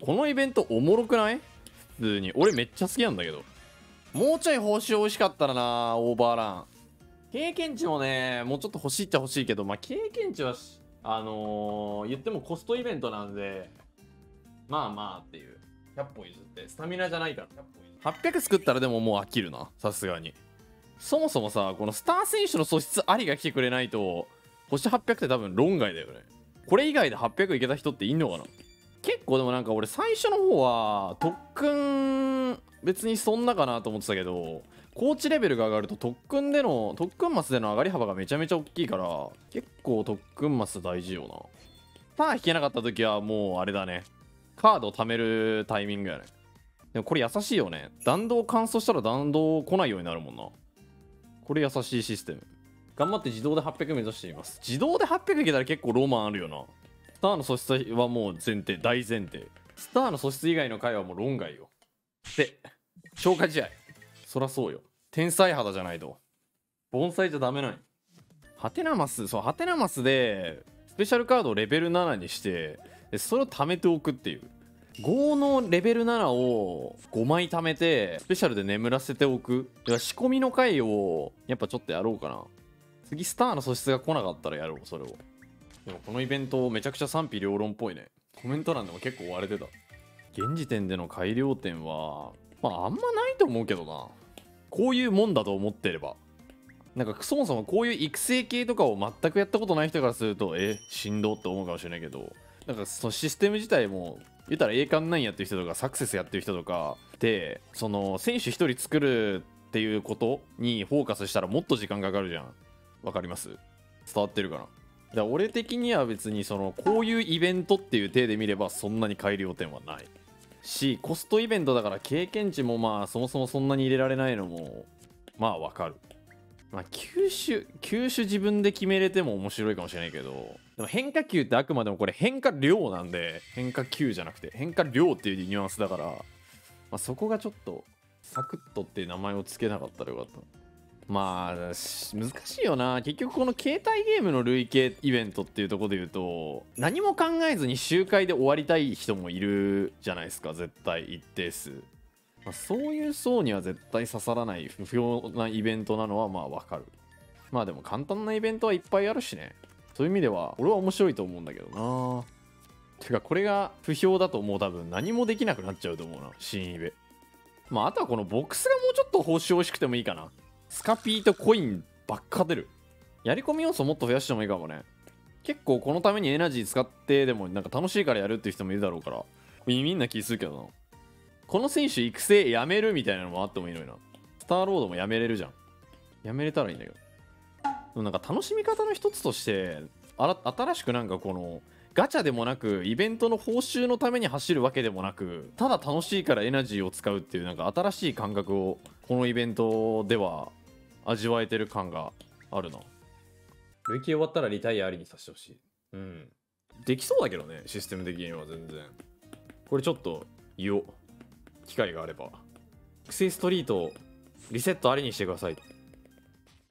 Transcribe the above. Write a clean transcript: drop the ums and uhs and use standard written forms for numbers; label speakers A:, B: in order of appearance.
A: このイベントおもろくない？普通に俺めっちゃ好きなんだけど、もうちょい報酬欲しかったらな。オーバーラン経験値もね、もうちょっと欲しいっちゃ欲しいけど、まあ経験値は言ってもコストイベントなんで、まあまあっていう。100歩譲ってスタミナじゃないから800作ったらでももう飽きるな、さすがに。そもそもさ、このスター選手の素質ありが来てくれないと星800って多分論外だよね。これ以外で800いけた人っていんのかな。結構でもなんか俺最初の方は特訓別にそんなかなと思ってたけど、コーチレベルが上がると特訓マスでの上がり幅がめちゃめちゃ大きいから、結構特訓マス大事よな。パー引けなかった時はもうあれだね、カードを貯めるタイミングやね。でもこれ優しいよね。弾道乾燥したら弾道来ないようになるもんな。これ優しいシステム。頑張って自動で800目指しています。自動で800いけたら結構ロマンあるよな。スターの素質はもう前提、大前提。スターの素質以外の回はもう論外よ。で、消化試合。そらそうよ。天才肌じゃないと。盆栽じゃダメない。ハテナマス、そう、ハテナマスで、スペシャルカードをレベル7にして、でそれを貯めておくっていう。5のレベル7を5枚貯めて、スペシャルで眠らせておく。仕込みの回を、やっぱちょっとやろうかな。次、スターの素質が来なかったらやろう、それを。でもこのイベントめちゃくちゃ賛否両論っぽいね。コメント欄でも結構割れてた。現時点での改良点は、まああんまないと思うけどな。こういうもんだと思ってれば。なんかそもそもこういう育成系とかを全くやったことない人からすると、しんどって思うかもしれないけど、なんかそのシステム自体も、言ったら栄冠9やってる人とかサクセスやってる人とかで、その選手1人作るっていうことにフォーカスしたらもっと時間かかるじゃん。わかります？伝わってるかな？だから俺的には別にこういうイベントっていう体で見ればそんなに改良点はないし、コストイベントだから経験値もまあそもそもそんなに入れられないのもまあわかる。まあ球種自分で決めれても面白いかもしれないけど、でも変化球ってあくまでもこれ変化量なんで、変化球じゃなくて変化量っていうニュアンスだから、まあ、そこがちょっとサクッとっていう名前を付けなかったらよかった。まあ難しいよな。結局この携帯ゲームの累計イベントっていうところで言うと、何も考えずに周回で終わりたい人もいるじゃないですか、絶対一定数。まあ、そういう層には絶対刺さらない不評なイベントなのはまあわかる。まあでも簡単なイベントはいっぱいあるしね。そういう意味では俺は面白いと思うんだけどな。てかこれが不評だともう多分何もできなくなっちゃうと思うな、新イベ。まああとはこのボックスがもうちょっと報酬欲しくてもいいかな。スカピーとコインばっか出る。やり込み要素もっと増やしてもいいかもね。結構このためにエナジー使ってでもなんか楽しいからやるっていう人もいるだろうから、みんな気するけどな。この選手育成やめるみたいなのもあってもいいのにな。スターロードもやめれるじゃん。やめれたらいいんだけど。でもなんか楽しみ方の一つとして、新しくなんかこのガチャでもなくイベントの報酬のために走るわけでもなく、ただ楽しいからエナジーを使うっていうなんか新しい感覚をこのイベントでは味わえてる感があるな。累計終わったらリタイアありにさせてほしい。うん。できそうだけどね、システム的には全然。これちょっと言おう。機会があれば。育成ストリートリセットありにしてください。